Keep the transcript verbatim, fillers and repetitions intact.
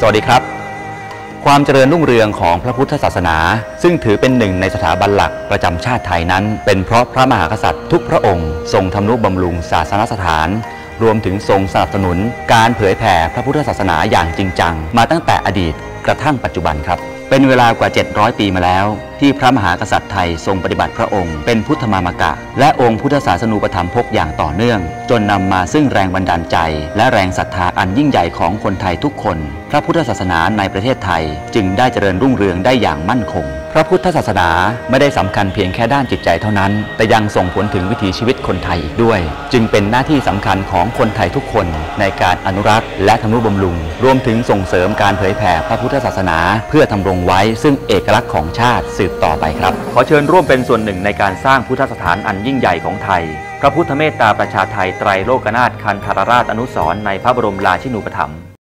สวัสดีครับความเจริญรุ่งเรืองของพระพุทธศาสนาซึ่งถือเป็นหนึ่งในสถาบันหลักประจำชาติไทยนั้นเป็นเพราะพระมหากษัตริย์ทุกพระองค์ทรงทำนุบำรุงศาสนสถานรวมถึงทรงสนับสนุนการเผยแผ่พระพุทธศาสนาอย่างจริงจังมาตั้งแต่อดีตกระทั่งปัจจุบันครับเป็นเวลากว่าเจ็ดร้อยปีมาแล้วที่พระมหากษัตริย์ไทยทรงปฏิบัติพระองค์เป็นพุทธมามกะและองค์พุทธศาสนูปถัมภกอย่างต่อเนื่องจนนำมาซึ่งแรงบันดาลใจและแรงศรัทธาอันยิ่งใหญ่ของคนไทยทุกคนพระพุทธศาสนาในประเทศไทยจึงได้เจริญรุ่งเรืองได้อย่างมั่นคงพระพุทธศาสนาไม่ได้สำคัญเพียงแค่ด้านจิตใจเท่านั้นแต่ยังส่งผลถึงวิถีชีวิตคนไทยอีกด้วยจึงเป็นหน้าที่สำคัญของคนไทยทุกคนในการอนุรักษ์และทำนุบำรุงรวมถึงส่งเสริมการเผยแผ่พระพุทธศาสนาเพื่อทำรงไว้ซึ่งเอกลักษณ์ของชาติสืบต่อไปครับขอเชิญร่วมเป็นส่วนหนึ่งในการสร้างพุทธสถานอันยิ่งใหญ่ของไทยพระพุทธเมตตาประชาไทยไตรโลกนาถคันธารราชอนุสรณ์ในพระบรมราชินูปถัมภ์